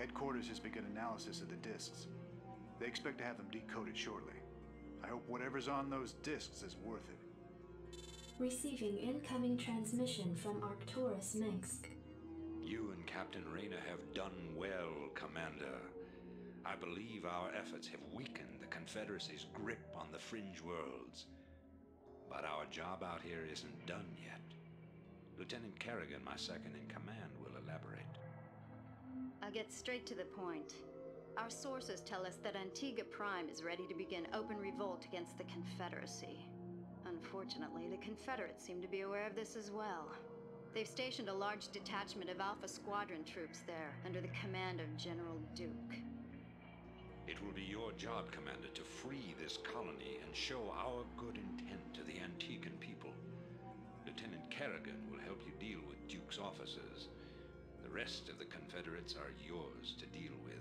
Headquarters has begun analysis of the discs. They expect to have them decoded shortly. I hope whatever's on those discs is worth it. Receiving incoming transmission from Arcturus Minsk. You and Captain Rayner have done well, Commander. I believe our efforts have weakened the Confederacy's grip on the fringe worlds. But our job out here isn't done yet. Lieutenant Kerrigan, my second in command, will elaborate. I'll get straight to the point. Our sources tell us that Antigua Prime is ready to begin open revolt against the Confederacy. Unfortunately, the Confederates seem to be aware of this as well. They've stationed a large detachment of Alpha Squadron troops there, under the command of General Duke. It will be your job, Commander, to free this colony and show our good intent to the Antiguan people. Lieutenant Kerrigan will help you deal with Duke's officers. The rest of the Confederates are yours to deal with.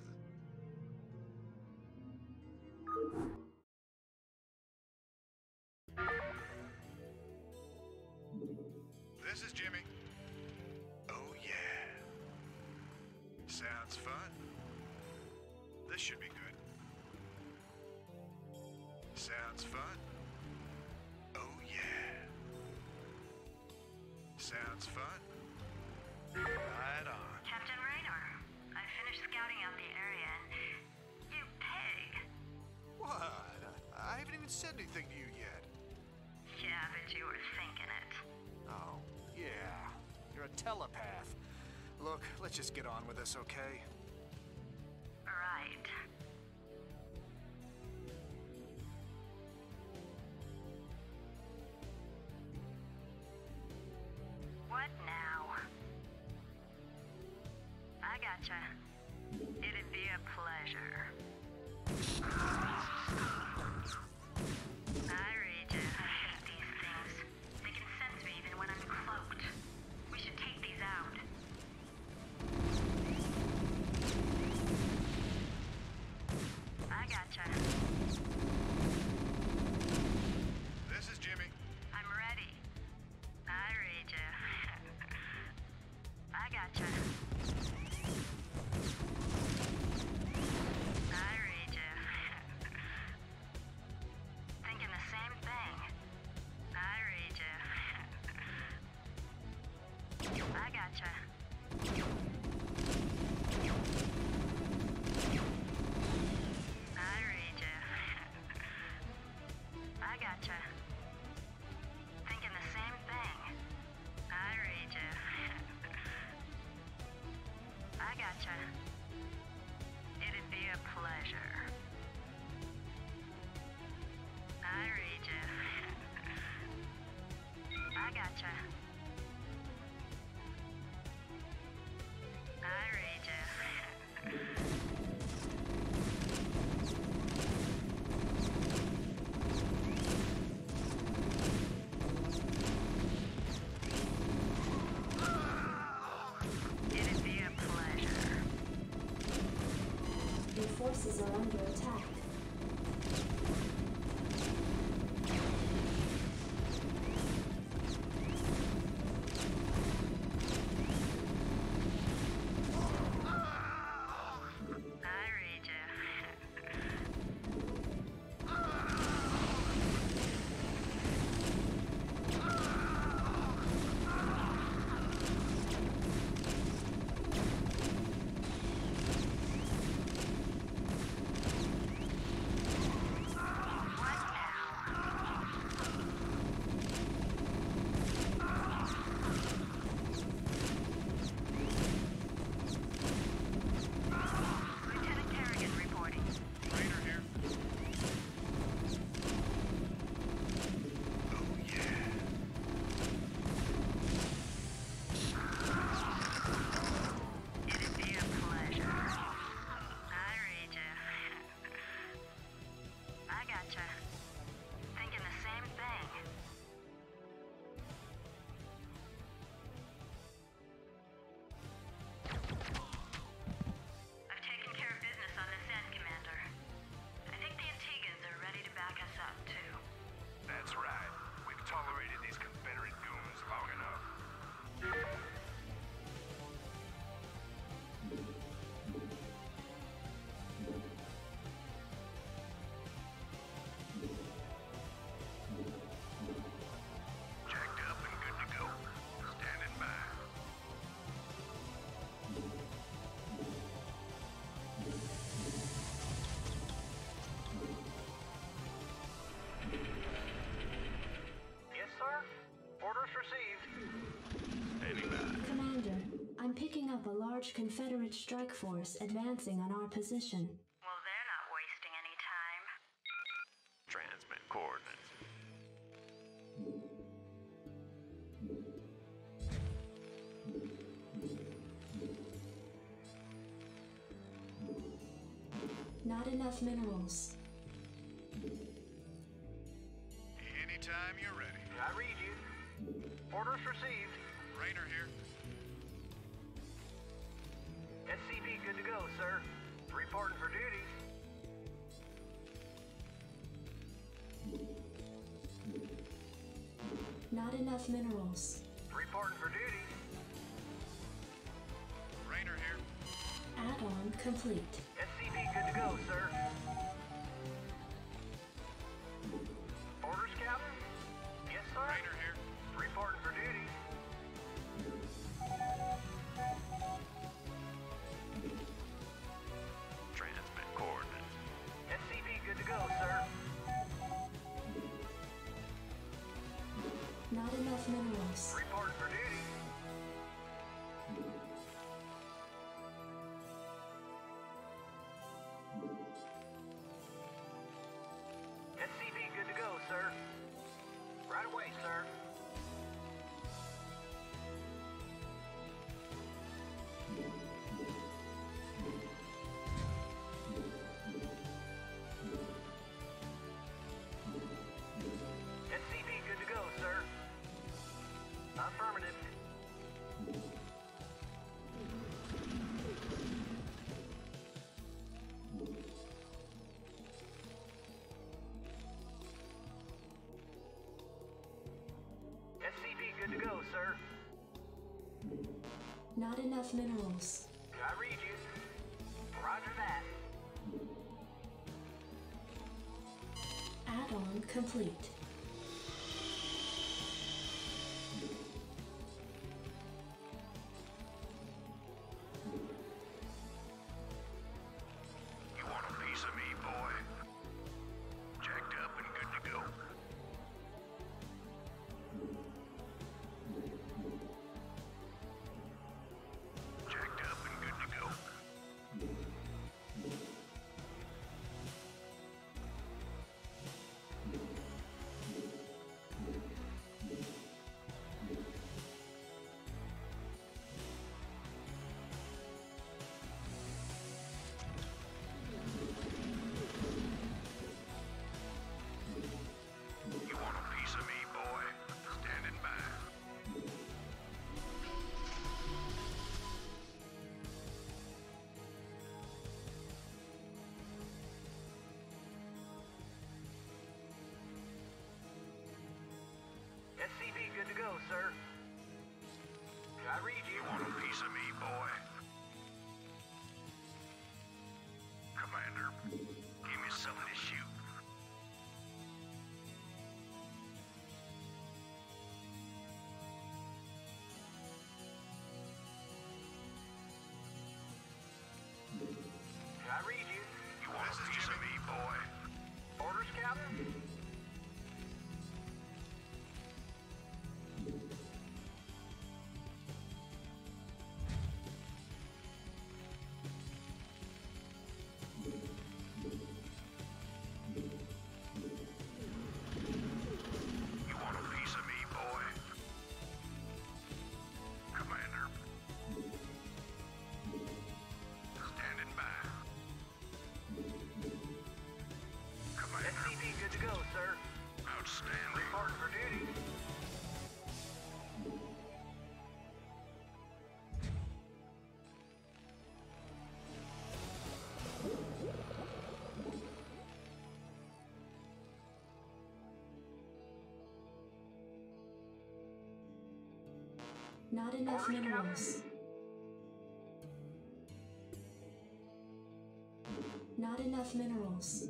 This is Jimmy. Oh yeah. Sounds fun. This should be good. Sounds fun. Oh yeah. Sounds fun. Right on. Captain Rayner, I finished scouting out the area and... You pig! What? I haven't even said anything to you yet. Yeah, but you were thinking it. Oh, yeah. You're a telepath. Look, let's just get on with this, okay? Right. What now? I gotcha. It'd be a pleasure. I read ya. I hate these things. They can sense me even when I'm cloaked. We should take these out. I gotcha. This is Jimmy. I'm ready. I read ya. I gotcha. I read ya. Thinking the same thing. I read ya. I gotcha. I read ya. I gotcha. Thinking the same thing. I read ya. I gotcha. It'd be a pleasure. I read ya. I gotcha. I read ya. It'd be a pleasure. Your forces are under attack. I read ya. up a large Confederate strike force advancing on our position. Well, they're not wasting any time. Transmit coordinates. Not enough minerals. Anytime you're ready. I read you. Orders received. Rainer here. SCV good to go, sir. Reporting for duty. Not enough minerals. Reporting for duty. Rainer here. Add-on complete. SCV good to go, sir. Orders, Captain? Yes, sir. Rainer here. Reporting for duty. Transmit coordinates. SCV good to go, sir. Not enough minerals. Reporting for duty. SCV good to go, sir. Right away, sir. SCV good to go, sir. Affirmative. SCV good to go, sir. Not enough minerals. I read you. Roger that. Add-on complete. You want a piece of me, boy? Jacked up and good to go. Jacked up and good to go. You want a piece of me, boy? Standing by. SCV good to go, sir. I read you. You want a piece of me, boy? Commander, give me something to shoot. I read you. You want a piece of me, boy? Orders, Captain? You want a piece of me, boy? Commander. Standing by. Commander. SCV good to go, sir. Outstanding. Reporting for duty. Not enough Orders, minerals. Not enough minerals.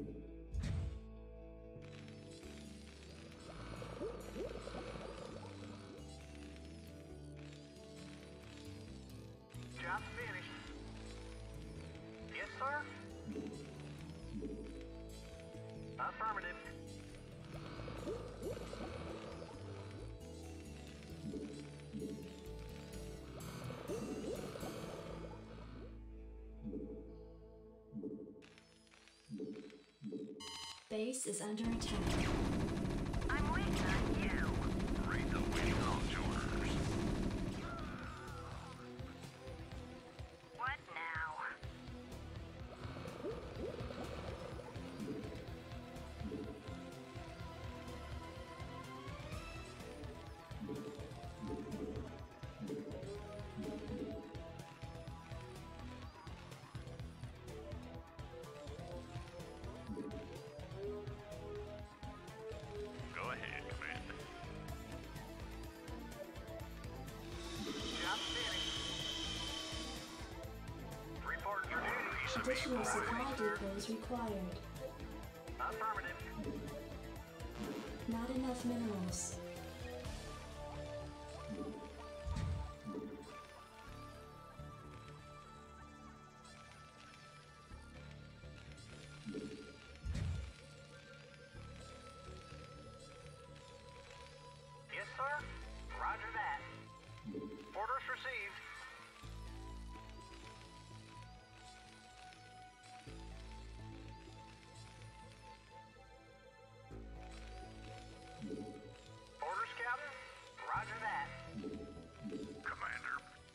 Job's finished. Yes, sir. Affirmative. Base is under attack. I'm waiting on you. Read the waiting launch orders. What now? Go ahead, Commander. Job finished. Report for duty. Piece of me, Additional boy. supply depots required. Affirmative. Not enough minerals. Yes, sir. Roger that. Orders received. Orders, Captain. Roger that. Commander.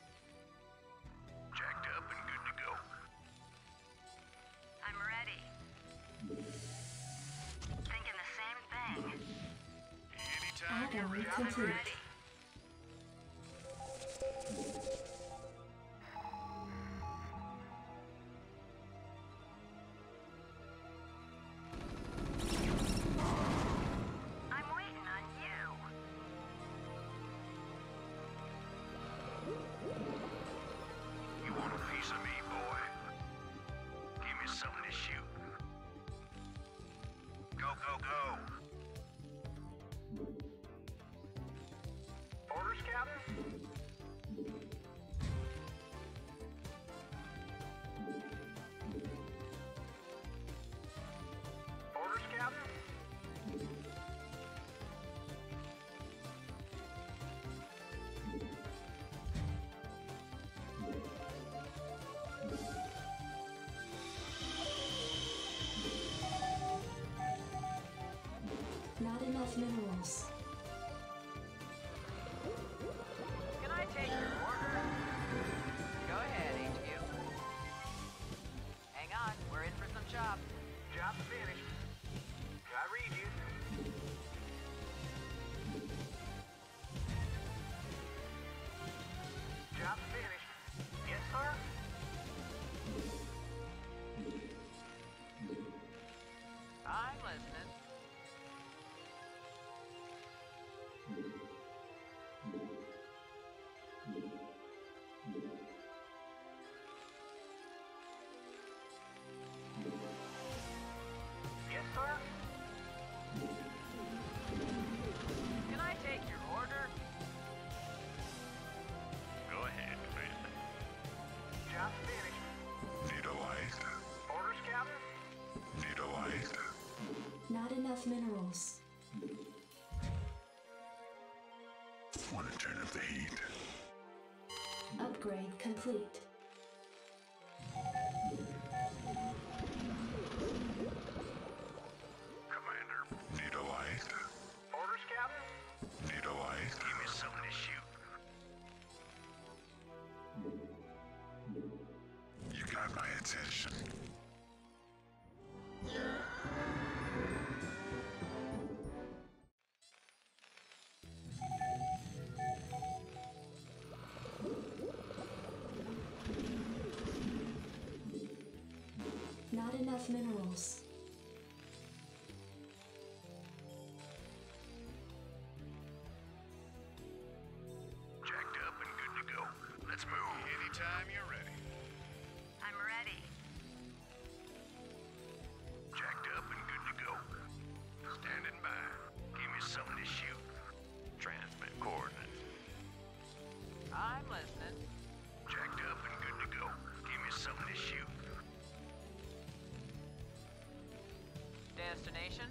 Jacked up and good to go. I'm ready. Thinking the same thing. Anytime you're Add-on ready. I'm complete. ready. I'm waiting on you. You want a piece of me, boy? Give me something to shoot. Go, go, go. Orders, Captain. Orders, Captain. Not enough minerals. Can I take your order? Go ahead, HQ. Hang on, we're in for some chop. Job finished. I read you. Job finished. Yes, sir. I'm listening. Yes, sir. Can I take your order? Go ahead, Commander. Job finished. Vetoized. Orders, Captain. Vetoized. Not enough minerals. Want to turn up the heat? Upgrade complete. Commander. Vetoized. Orders, Captain. Vetoized. Give me something to shoot. You got my attention. Not enough minerals. Jacked up and good to go. Let's move. Anytime you're ready. I'm ready. Jacked up and good to go. Standing by. Give me something to shoot. Transmit coordinates. I'm listening. Jacked up and good to go. Give me something to shoot. Destination?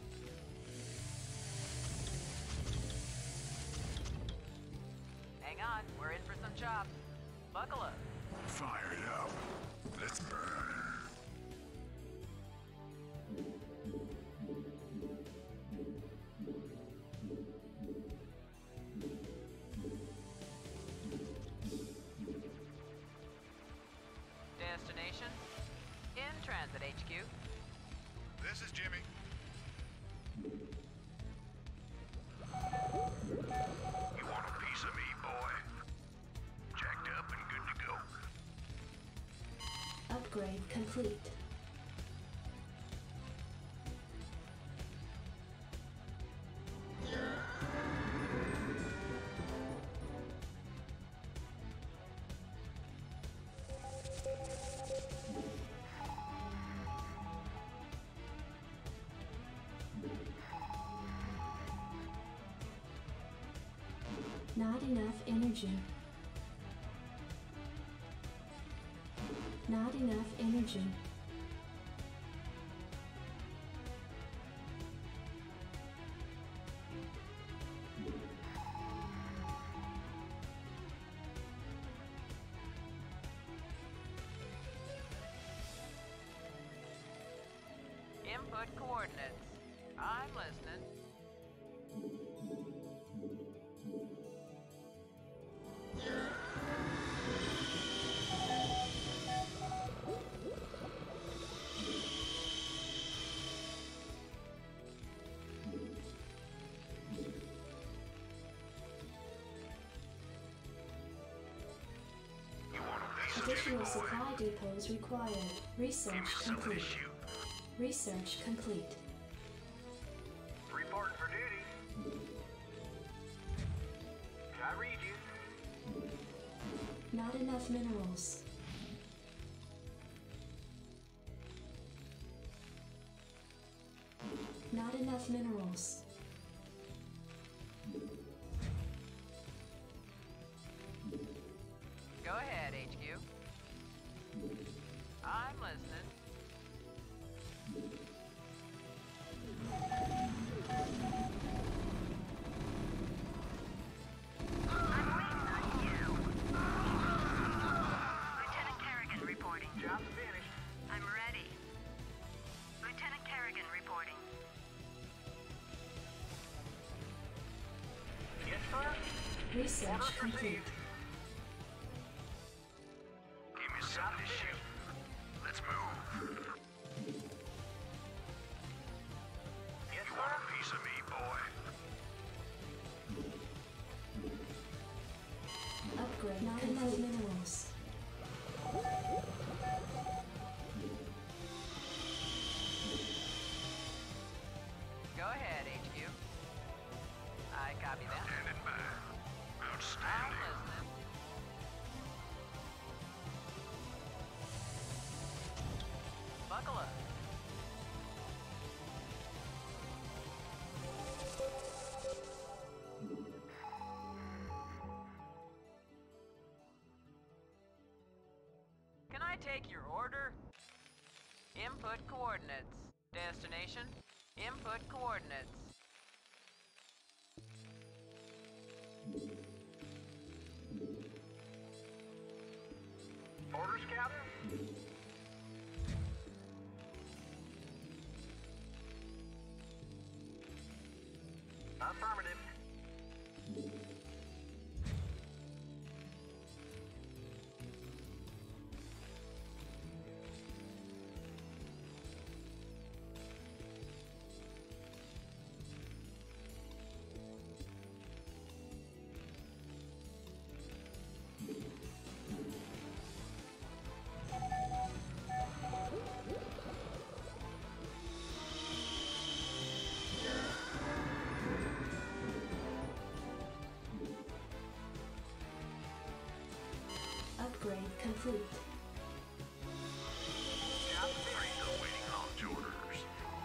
Hang on, we're in for some chop. Buckle up. Fire it up. Let's burn. HQ. This is Jimmy. You want a piece of me, boy? Jacked up and good to go. Upgrade complete. Not enough energy. Not enough energy. Input coordinates. I'm listening. You want a piece of Additional me, boy? supply depots required. Give me Research something to complete. shoot. Research complete. Reporting for duty. I read you. Not enough minerals. Not enough minerals. Go ahead, HQ. I'm listening. Lieutenant Kerrigan reporting. Job's finished. I'm ready. Lieutenant Kerrigan reporting. Yes, sir? Research Orders complete. received. Give me something to shoot. Let's move. Yes, You want sir? a piece of me, boy? Upgrade. Not enough minerals. Go ahead, HQ. I copy that. Standing by. I'm Outstanding. listening. Buckle up. Can I take your order? Input coordinates. Destination? Input coordinates. Orders, Captain? Affirmative. Upgrade complete. Job's finished. Awaiting launch orders.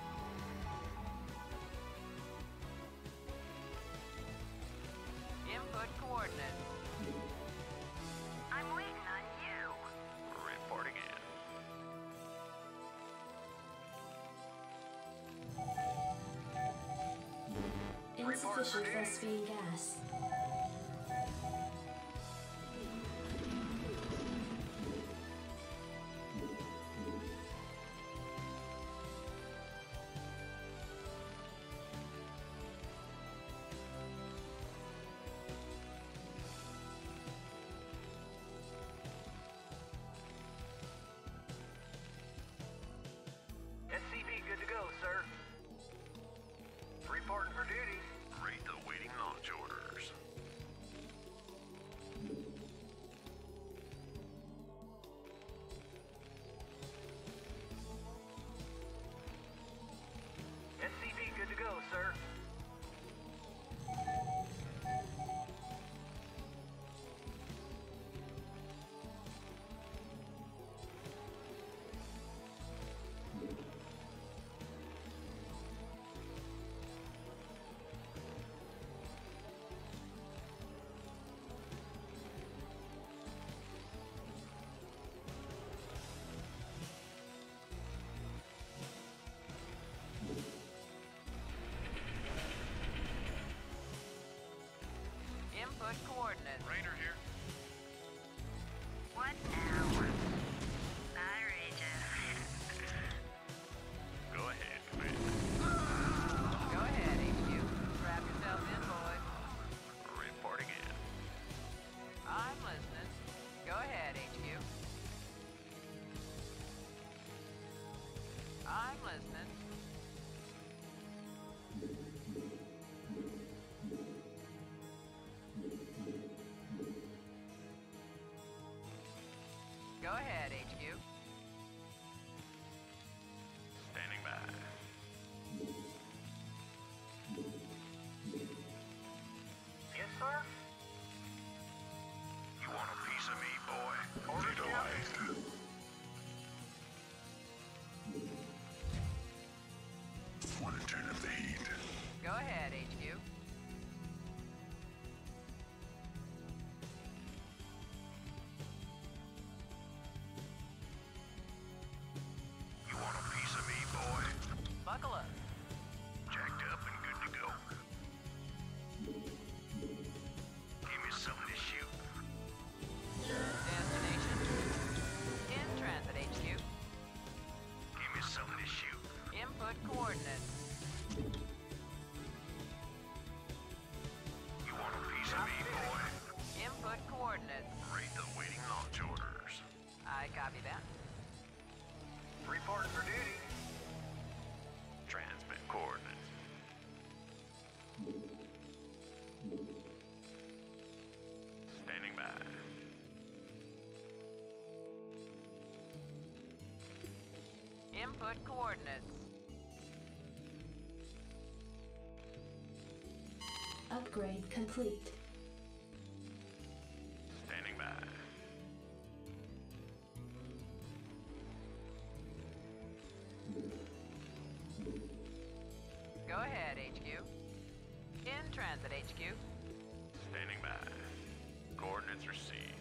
Input coordinates. I'm waiting on you. Reporting in. Insufficient phosphine gas. Input coordinates. Rainer here. What now? I read you. Go ahead, Commander. Go ahead, HQ. Strap yourself in, boys. Reporting in. I'm listening. Go ahead, HQ. I'm listening. Go ahead, HQ. Standing by. Yes, sir? You want a piece of me, boy? Orders, Take a Captain. life. Want to turn up the heat? Go ahead, HQ. You want a piece of me, boy? Buckle up. Jacked up and good to go. Give me something to shoot. Destination. In transit, HQ. Give me something to shoot. Input coordinates. You want a piece of me, boy? Input coordinates. Rate the waiting launch orders. I copy that. Reporting for duty. Transmit coordinates. Standing by. Input coordinates. Upgrade complete. Standing by. Go ahead, HQ. In transit, HQ. Standing by. Coordinates received.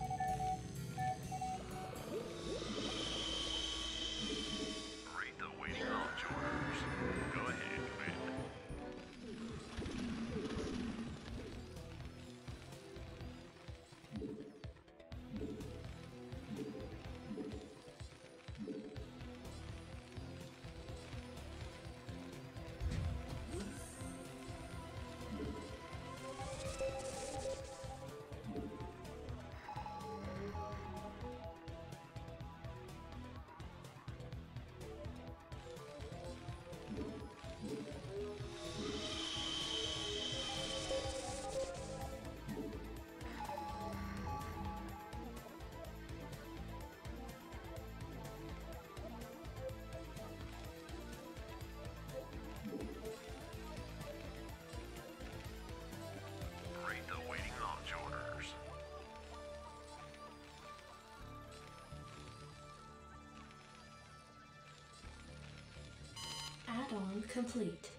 Rate the waiting launch orders. Go ahead, Commander. Rate the waiting launch orders. Add-on complete.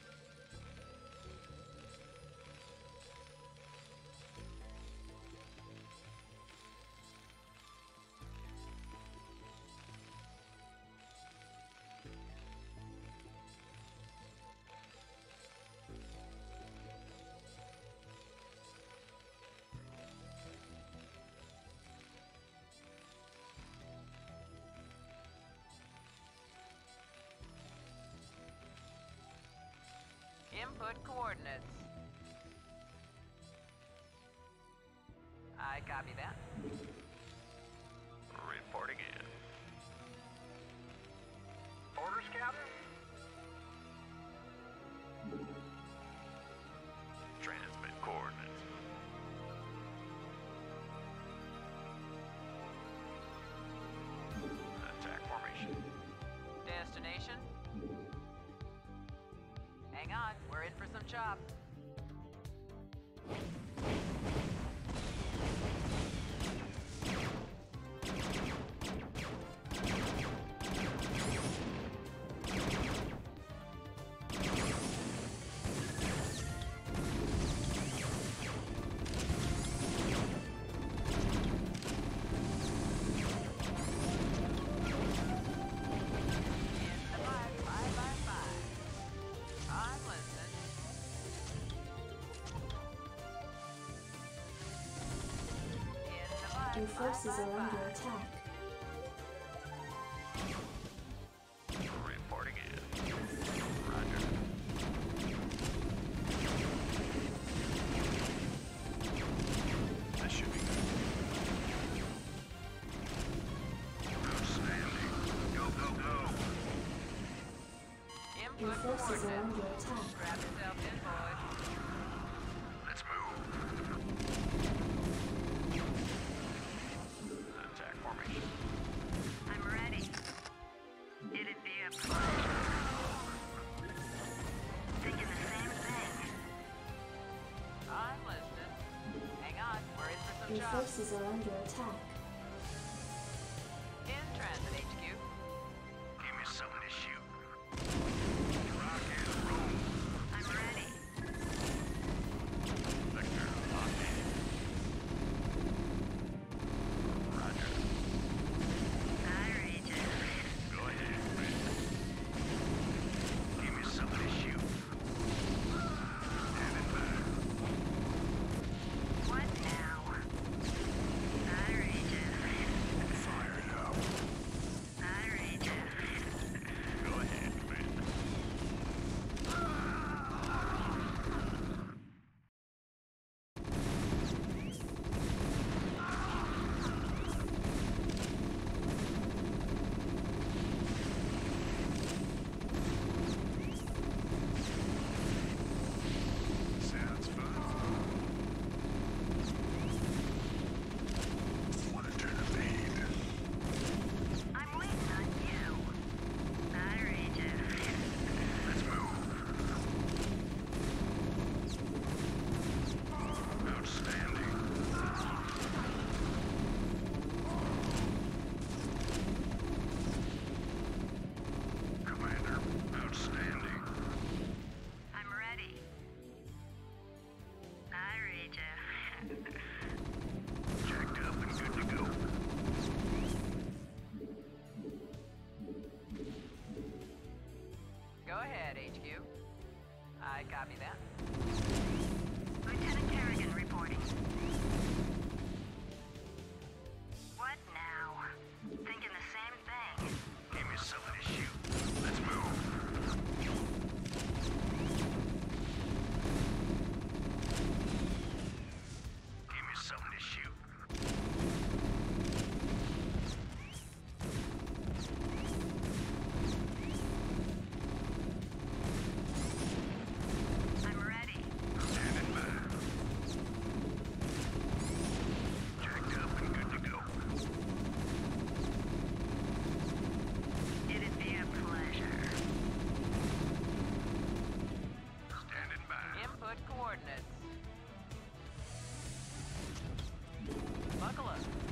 Input coordinates. I copy that. Reporting in. Orders, Captain? Transmit coordinates. Attack formation. Destination. Hang on, we're in for some chop. Your forces are under attack. Reporting in. Roger. That should be good. Outstanding. Go, go, go. Your Input forces are coordinates. under attack. Grab yourself in, boys. Let's move. Attack formation. I'm ready. It'd be a pleasure. Thinking the same thing. I'm listening. Hang on, we're in for some Your jobs. forces are under attack. In transit, HQ. Give me something to shoot. Rock and roll. I'm ready. Vector locked in. Roger. I read you. Go ahead, Red. Give me something to shoot. Standing by. What now? I read you. Fire it up. I read you. Go ahead, Red. Sounds fun. Want to turn a page. I'm waiting on you. I read you. Let's move. Outstanding. Commander, outstanding. I'm ready. I read you. Jacked up and good to go. Go ahead, HQ. I copy that. Lieutenant Kerrigan reporting. What now? Thinking the same thing. Give me something to shoot. Let's move. Give me something to shoot. I'm ready. Standing by. Jacked up and good to go. It'd be a pleasure. Standing by. Input coordinates. Buckle up.